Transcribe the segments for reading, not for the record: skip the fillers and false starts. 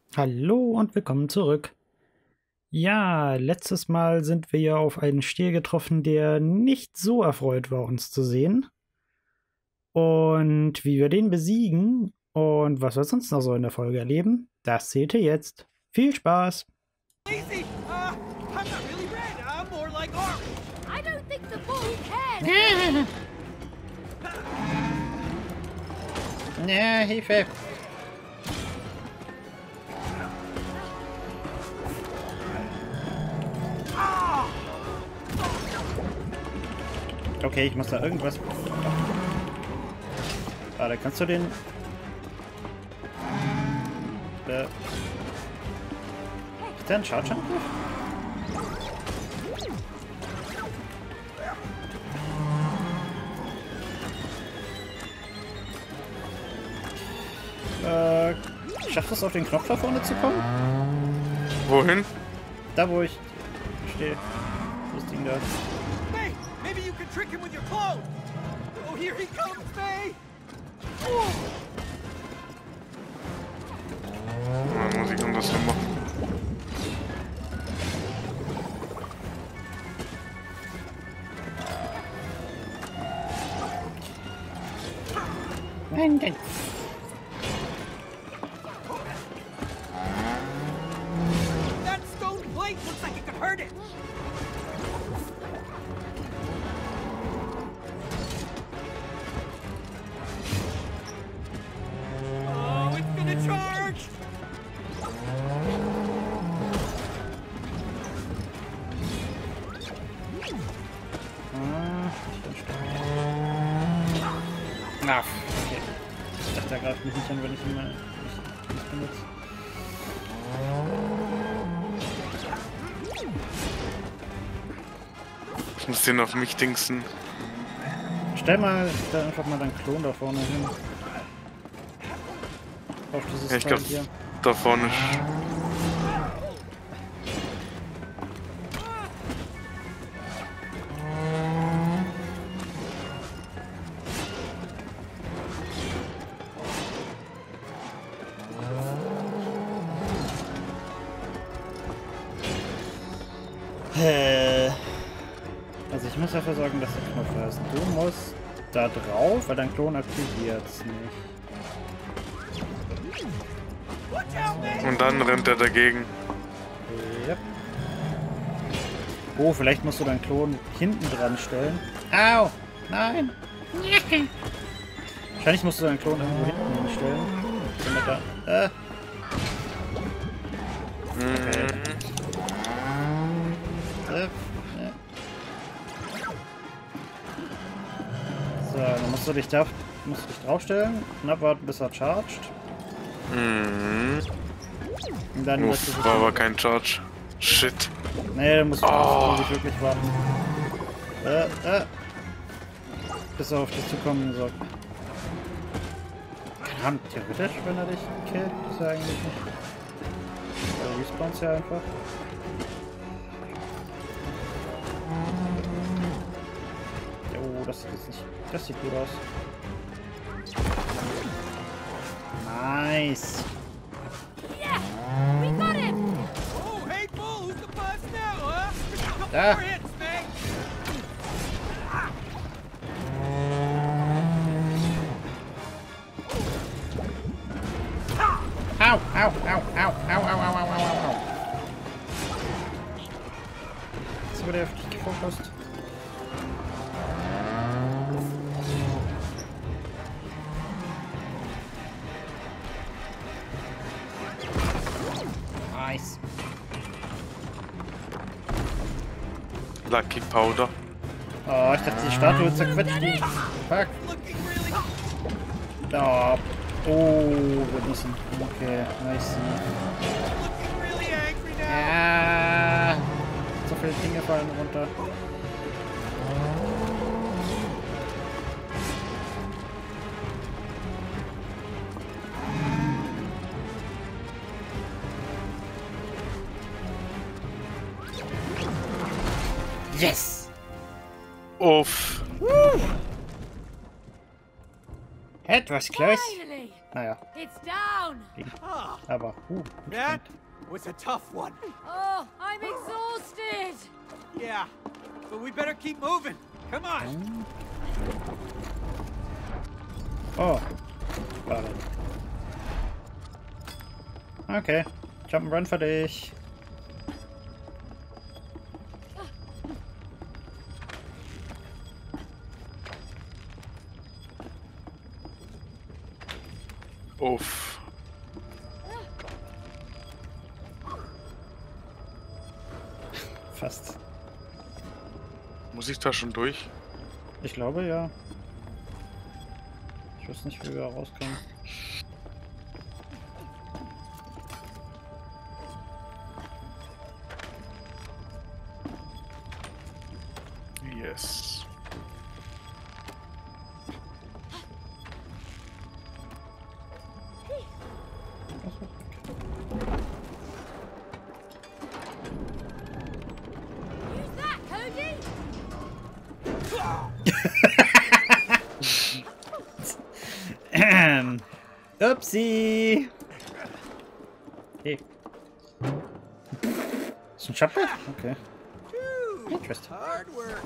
Hallo und willkommen zurück. Ja, letztes Mal sind wir ja auf einen Stier getroffen, der nicht so erfreut war, uns zu sehen. Und wie wir den besiegen und was wir sonst noch so in der Folge erleben, das seht ihr jetzt. Viel Spaß! Lazy! I'm not really red. I'm more like orange. I don't think the bull cares. Ja, Hilfe! Okay, ich muss da irgendwas... Warte, kannst du den... Ist der ein Charge-Angriff? Schaffst du es auf den Knopf da vorne zu kommen? Wohin? Da, wo ich stehe. Das Ding da. May, maybe you can trick him with your clothes. Oh, here he comes, May. Dann muss ich anders machen. Nein. That stone plate looks like it could hurt it. Oh, it's gonna charge. Na, okay. Ich dachte, er greift mich nicht an, wenn ich ihn mal nicht benutze. Ich muss den auf mich dingsen. Stell einfach mal deinen Klon da vorne hin. Auf dieses Ja, ich Teil glaube, hier. da vorne. Also ich muss dafür sorgen, dass der Knopf da ist. Du musst da drauf, weil dein Klon aktiviert es nicht. Watch out, May. Und dann rennt er dagegen. Yep. Oh, vielleicht musst du deinen Klon hinten dran stellen. Au! Nein! Wahrscheinlich musst du deinen Klon irgendwo hinten hinstellen. Damit er So, dann musst du dich draufstellen und abwarten, bis er charged. Und dann wirst du Uff, war aber kein Charge. Shit. Nee, dann musst du nicht wirklich warten. Bis er auf dich zukommen soll. Keine Ahnung, theoretisch, wenn er dich killt, ist er eigentlich nicht. Er respawns ja einfach. Oh, das sieht jetzt nicht. Das sieht gut aus. Nice. Yeah, we got him. Oh, hey, bull, who's the boss now, huh? Just a couple Ah. more hits, May. Au, au, au, au, au, au, au, au, au, au. Jetzt wird er auf dich gefokust. Nice. Lucky Powder. Oh, ich dachte, die Statue zerquetscht ihn. Fuck. Looking really... Oh. Oh, wir müssen. Okay, nice. Looking really angry now. Ja. So viele Dinge fallen runter. Yes! Uff. Etwas close. Finally. Naja, It's down. Ah, aber, that was a tough one. Oh, I'm exhausted. Yeah, but we better keep moving. Come on. Oh, warte. Okay, Jump'n'Run für dich. Uff. Fast. Muss ich da schon durch? Ich glaube, ja. Ich weiß nicht, wie wir da rauskommen. Yes. Use that, Cody. Upsi! Hey. Ist ein Schappe? Okay. Interesting. Hard work.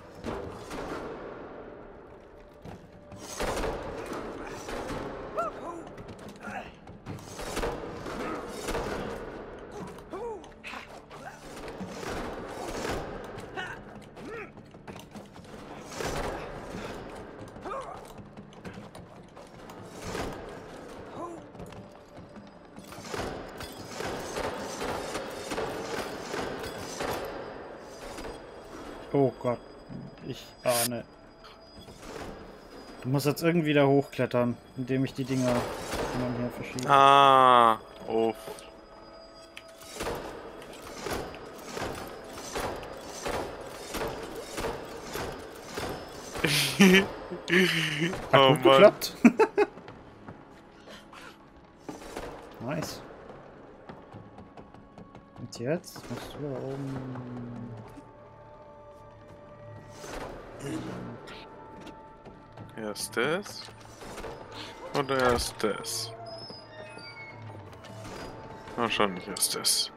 Oh Gott. Ich ahne. Du musst jetzt irgendwie da hochklettern, indem ich die Dinger hin und her verschiebe. Ah. Uff. Hat Oh gut Mann. geklappt. Nice. Und jetzt musst du da oben... Erst das. Oder erst das? Wahrscheinlich erst das.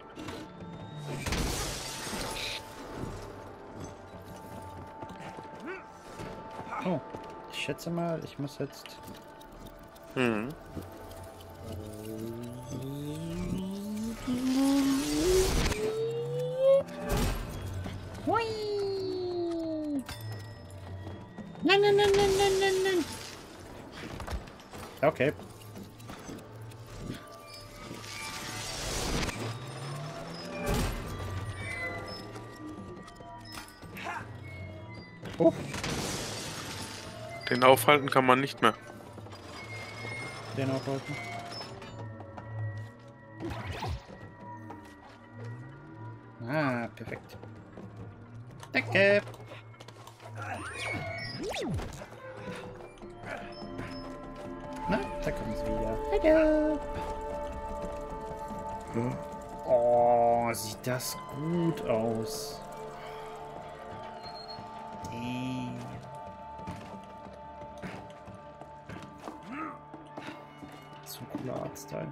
Oh, ich schätze mal, ich muss jetzt... Hm. Nein, nein, nein, nein, nein, nein, nein. Okay. Oh, Den aufhalten kann man nicht mehr. den aufhalten. Ah, perfekt. Danke. Na, da kommen sie wieder. Hallo. Oh, sieht das gut aus. So cooler Artstyle.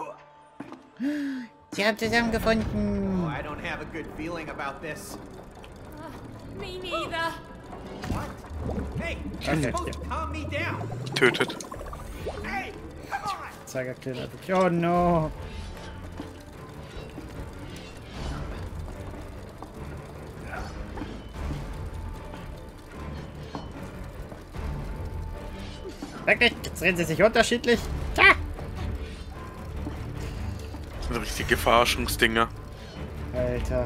Sie haben zusammengefunden. Oh, I don't have a good feeling about this. Me neither. What? Hey, you're Okay, supposed to calm me down. Tötet. Hey, come on. Zeigerkiller. Oh no. Wirklich? Jetzt drehen sie sich unterschiedlich? Tja. Das sind richtige Verarschungsdinger. Alter.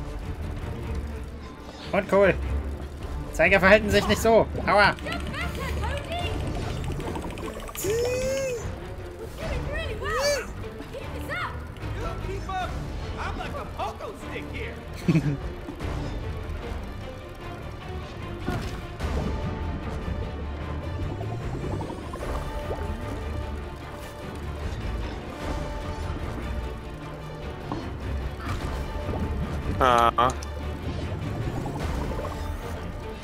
Und cool. Zeiger verhalten sich nicht so. Aua. Get better, Cody. Doing really well. Keep this up. You keep up. I'm like a pogo stick here. Ah.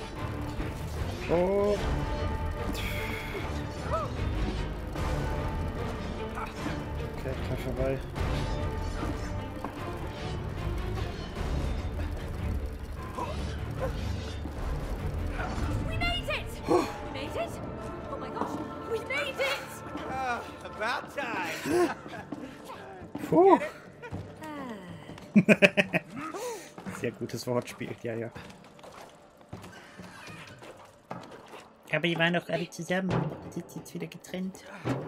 Oh. vorbei. We made it! We made it? Oh my gosh, we made it! About time. Puh. Ah. Sehr gutes Wortspiel, ja, ja. Aber die waren doch alle zusammen. Die sind jetzt wieder getrennt.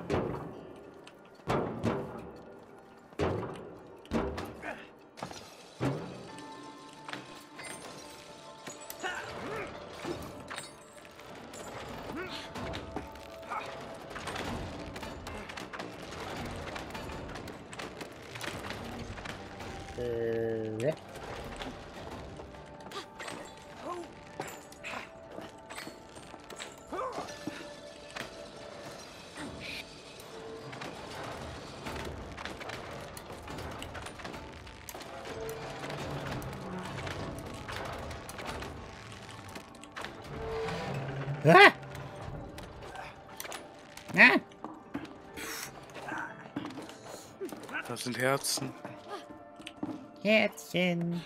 Ja. Ah! Ah! Das sind Herzen. Herzchen.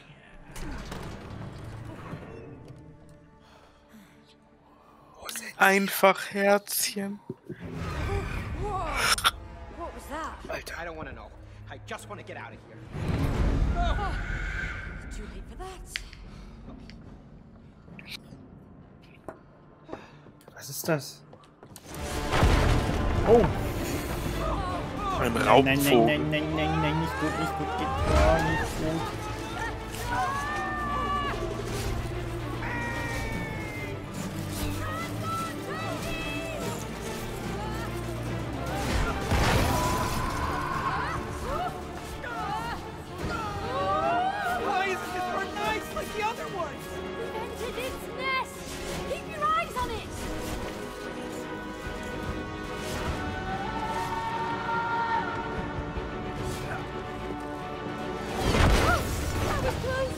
Einfach Herzchen. Whoa! What was that? I don't want to know. I just want to get out of here. It's too late for that. Was ist das? Oh! Ein Nein, Raubvogel. nein, nicht gut, geht gar nicht gut. Why isn't this bird nice like the other ones? Entered its nest! Keep your eyes on it! That was close!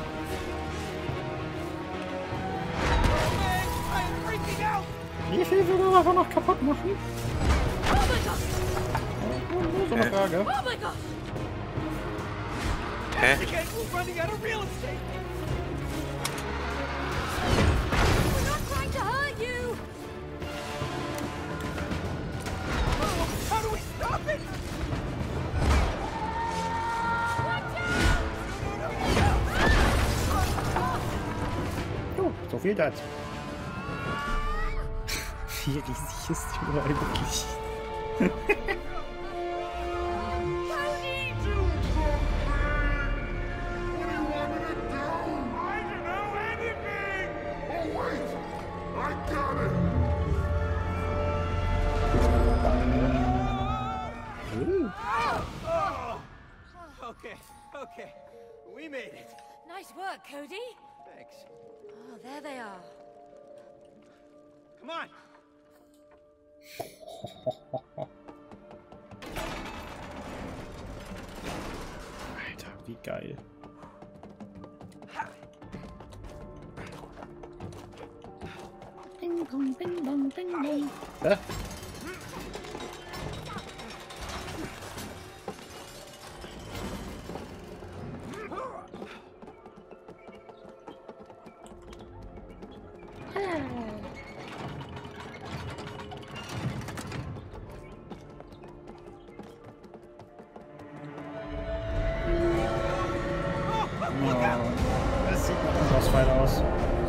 Man, I am freaking out. Wie viel will er davon noch kaputt machen? Oh my gosh! Nur so eine Frage. Oh my gosh! Hä? Again, we're running out of real estate. We're not trying to hurt you! Oh, how do we stop it? Watch out! Oh, so viel dazu. Wie riesig ist die nur eigentlich? Okay. We made it. Nice work, Cody. Thanks. Oh, there they are. Come on. Alter, wie geil. Bing bong, bing bong, bing bong. Das sieht nach einem Bossfight aus.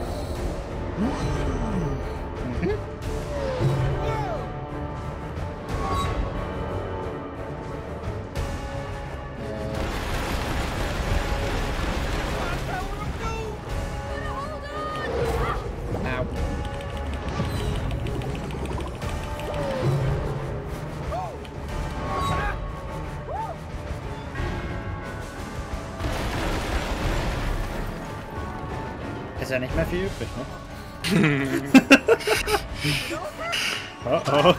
Au. Ist ja nicht mehr viel übrig, ne? Oh oh.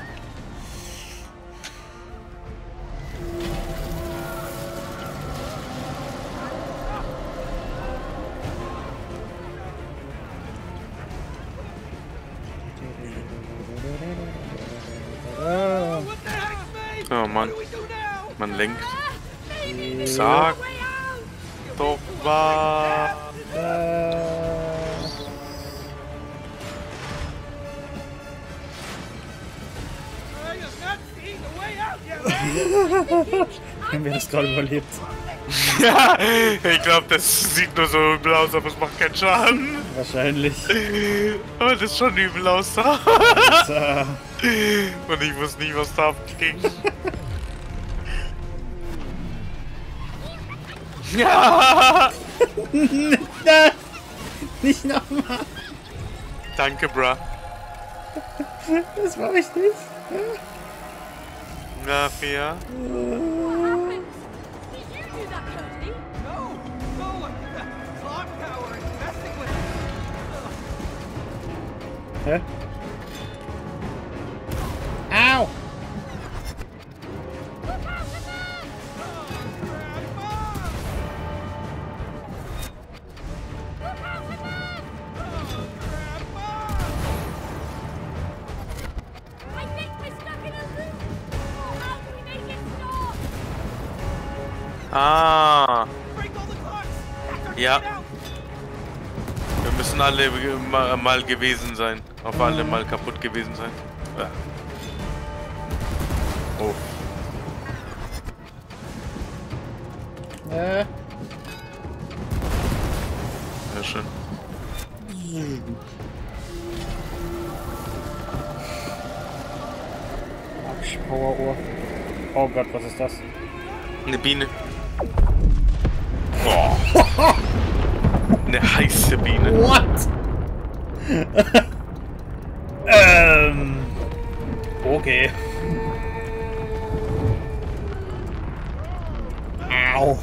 What the heck, mate? Oh Mann. What do we do now? man lenkt. Sag doch was. I have not seen the way out yet. Haben wir das gerade überlebt? Ja, ich glaube, das sieht nur so übel aus, aber es macht keinen Schaden. Wahrscheinlich. Aber das ist schon übel aus da. So. Und ich wusste nicht, was da abging. Ja! Nicht nochmal. Danke, bruh. Das war ich nicht. Na, fair. What happened? Did you do that, Cody? No, no, the clock tower is messing with it. Hä? Au! Look out for that! Look out for that! I think we're stuck in a loop! Oh, how do we make it stop? Ah, Break all the clocks. Hector, Ja. get out. wir müssen alle mal gewesen sein. Auf alle mal kaputt gewesen sein. Ja. Oh. Ja, schön. Power-Ohr. Oh Gott, was ist das? Eine Biene. Oh. Eine heiße Biene. What? Okay. Au.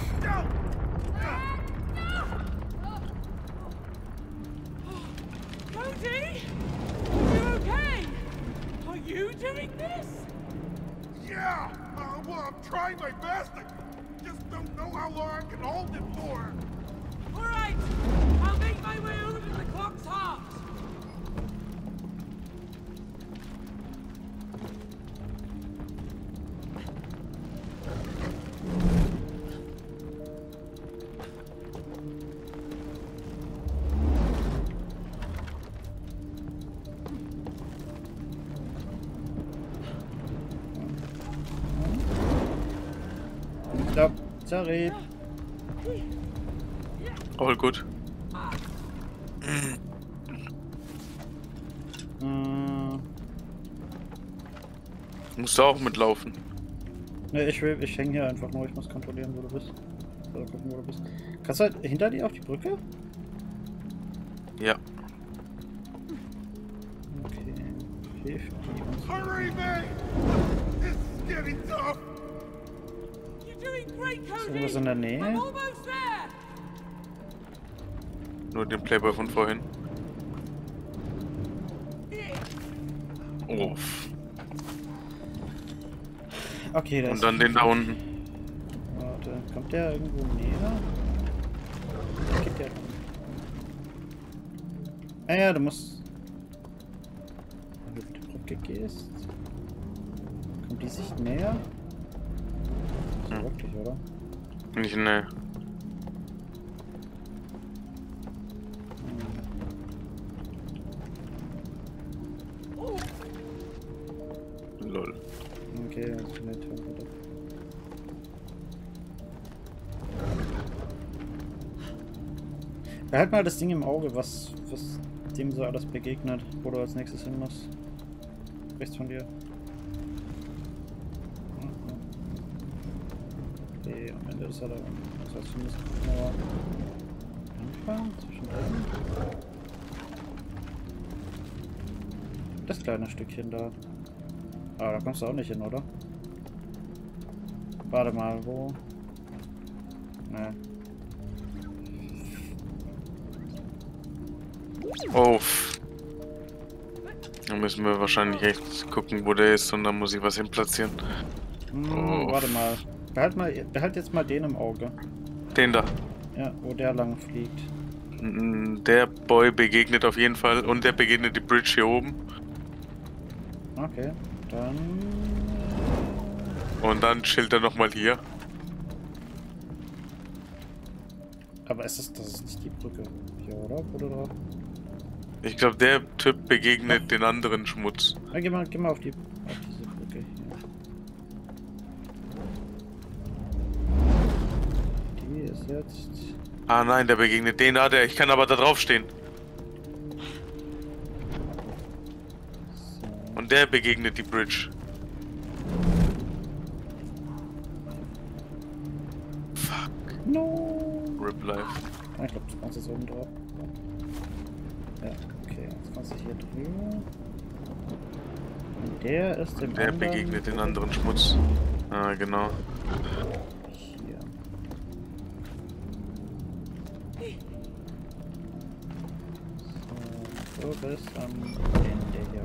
Cody, you okay? Are you doing this? Yeah! Well, I'm trying my best. I just don't know how long I can hold it for. All right, I'll make my way over to the clock's heart. Stopp. Sorry. All gut. Musst du auch mitlaufen? Ne, ich hänge hier einfach nur. Ich muss kontrollieren, wo du bist. Oder gucken, wo du bist. Kannst du halt hinter dir auf die Brücke? Ja. Okay. 50 und so. Hurry, man! This is getting tough. You're doing great, Ist Cody. irgendwas in der I'm Nähe? almost there. Nur den Playboy von vorhin. Oh. Okay, da ist. Und dann den da unten. Warte, kommt der irgendwo näher? Wo geht der ran? Ah ja, du musst. Wenn du über die Brücke gehst. Kommt die Sicht näher? So Hm. wirklich, oder? Nicht ne. Lol. Okay, also schnell Turbo. Behalt mal das Ding im Auge, was dem so alles begegnet, wo du als nächstes hin musst. Rechts von dir. Okay, am Ende ist er da unten. Das heißt, wir müssen nur anfangen, zwischendrin. Das kleine Stückchen da. Ah, da kommst du auch nicht hin, oder? Warte mal, wo? Ne. Oh. Da müssen wir wahrscheinlich echt gucken, wo der ist, und dann muss ich was hin platzieren. Oh. Warte mal. Behalt jetzt mal den im Auge. Den da. Ja, wo der lang fliegt. Der Boy begegnet auf jeden Fall, und der begegnet die Bridge hier oben. Okay, dann. Und dann chillt er nochmal hier. Aber das ist nicht die Brücke hier, oder? Wo du drauf? Ich glaube, der Typ begegnet den anderen Schmutz. Ah, geh mal auf diese Brücke hier. Die ist jetzt... Ah nein, der begegnet den da, ich kann aber da drauf stehen. Und der begegnet die Bridge. Fuck. No! Rip Life. Ah, ich glaube, das kannst du so oben drauf. Ja, okay, jetzt kannst du hier drüber. Und der ist dem Der anderen... begegnet den anderen Schmutz. Ah, genau. Hier. So, du bist am Ende hier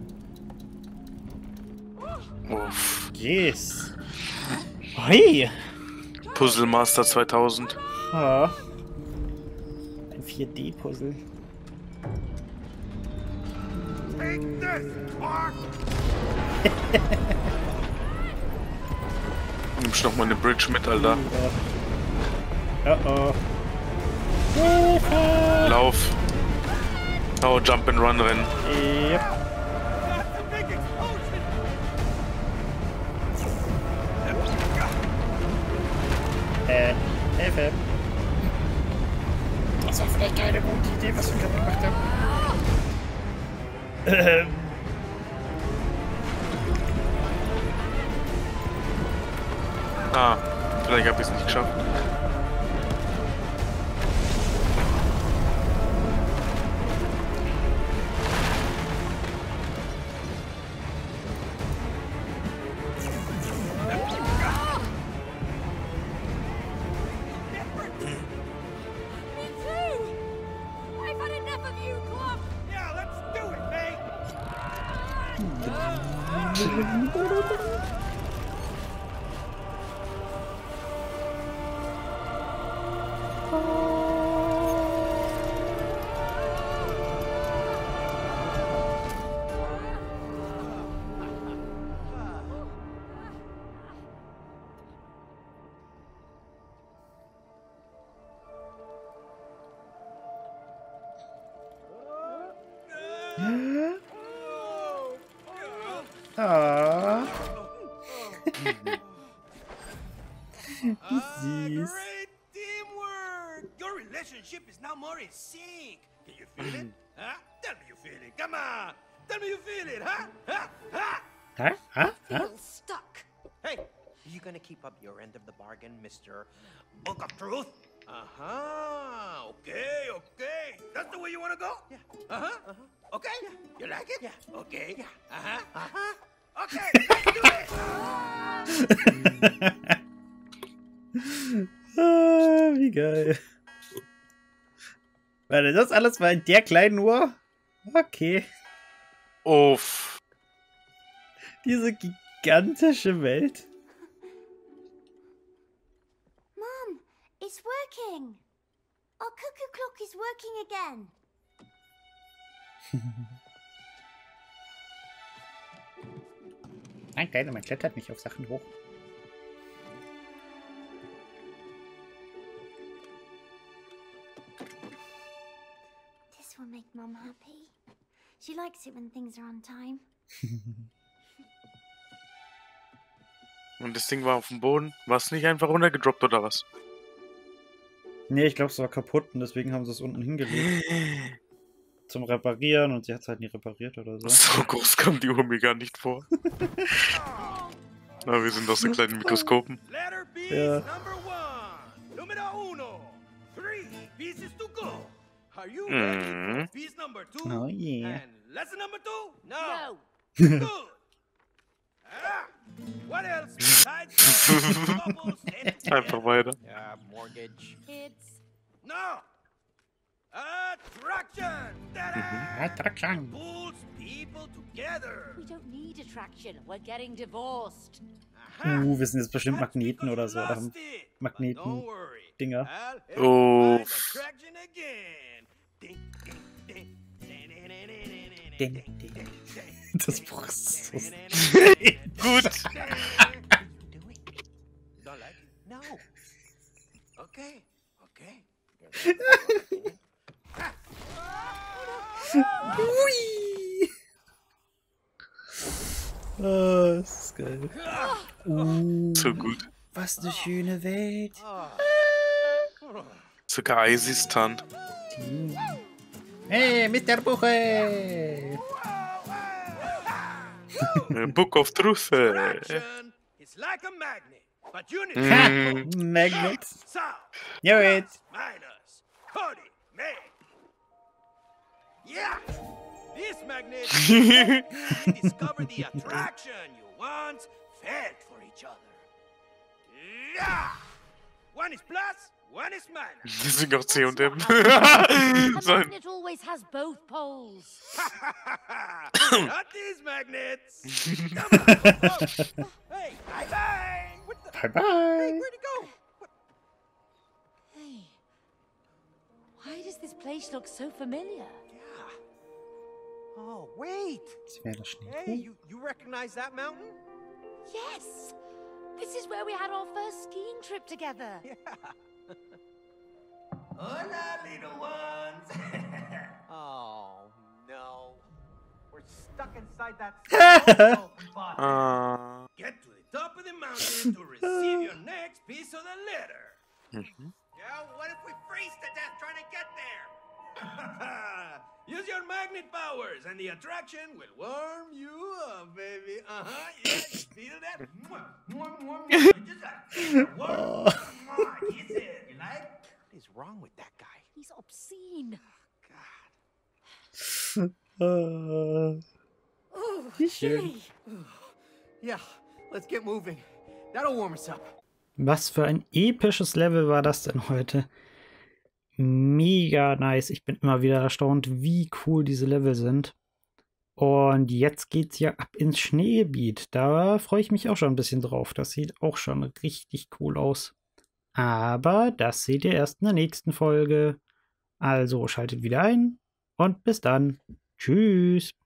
unten. Uff. Yes! Hey! Puzzle Master 2000. Ah. Ein 4D-Puzzle. Take this, Mark! Nimmst noch mal eine Bridge mit, Alter. Oh. Lauf. Oh, Jump and Run rennen. Yep. That's a big explosion! Hilfe. Das war vielleicht keine gute Idee, was wir gerade gemacht haben. Ah, vielleicht habe ich es nicht geschafft. Me too! I've had enough of you, Club! Yeah, let's do it, May! Ah. Great teamwork! Your relationship is now more in sync. Can you feel it? Huh? Tell me you feel it. Come on. Tell me you feel it, huh? Huh? Huh? Huh? Feel stuck. Hey, you gonna keep up your end of the bargain, Mr. Book of Truth? Uh-huh. Okay, okay. That's the way you wanna go? Yeah. Uh-huh. Uh-huh. Okay. Yeah. You like it? Yeah. Okay. Yeah. Uh-huh. Uh-huh. Okay, let's do it! Ah, wie geil. Warte, das alles war in der kleinen Uhr? Okay. Uff. Diese gigantische Welt. Mom, it's working. Our cuckoo clock is working again. Nein, Kleiner, man klettert nicht auf Sachen hoch. This will make Mom happy. She likes it when things are on time. Und das Ding war auf dem Boden. War es nicht einfach runtergedroppt oder was? Nee, ich glaube, es war kaputt und deswegen haben sie es unten hingelegt. Zum Reparieren und sie hat es halt nie repariert oder so. So groß kam die Uhr mir gar nicht vor. Na, wir sind aus so kleinen Mikroskopen. Letter B Yeah. is number 1. Numero uno. 3 pieces to go. Are you ready for piece number 2? Oh, yeah. And lesson number 2? No. No. Good. What else besides couples and Einfach weiter. mortgage? Kids. No. Attraction. Ta-da! Attraktion. Pulls people together. We don't need attraction. We're getting divorced. Aha. Wir sind jetzt bestimmt That's Magneten because oder you so. Oder lost haben it. But Magneten- don't worry. Dinger. I'll help Oh. you find attraction again. Ding, ding, ding. Ding, ding. Das Buch ist so... Gut. Okay, okay. Hui! Oh, das ist geil. So gut. Was eine schöne Welt. Sogar Eisistan. Hey, Mr. Buche! Book of Truth. Attraction is like a magnet, but you need Magnet. So, Knew it. minus, Cody, me. Yeah, this magnet discover the attraction you once felt for each other. Yeah, one is plus, one is minus. Deswegen auch C&M. A So ein- magnet always has both poles. Not these magnets. Come on. Oh. Hey, bye bye. What the? Bye bye. Hey, where'd he go? What? Hey, why does this place look so familiar? Yeah. Oh, wait. Das wäre der Schnee. Hey, you recognize that mountain? Yes, this is where we had our first skiing trip together. Hola, little ones. Oh, no. We're stuck inside that small body. Get to the top of the mountain to receive your next piece of the letter. Yeah, what if we freeze to death trying to get there? Use your magnet powers and the attraction will warm you up, baby. Uh-huh, yeah, you feel that? Mwah, mwah, mwah, mwah. Just like warm, mwah, kiss it. You like? What is wrong with that guy? He's obscene. God. Oh, Wie schön. Jimmy. Yeah, let's get moving. That'll warm us up. Was für ein episches Level war das denn heute? Mega nice. Ich bin immer wieder erstaunt, wie cool diese Level sind. Und jetzt geht's ja ab ins Schneegebiet. Da freue ich mich auch schon ein bisschen drauf. Das sieht auch schon richtig cool aus. Aber das seht ihr erst in der nächsten Folge. Also schaltet wieder ein und bis dann. Tschüss.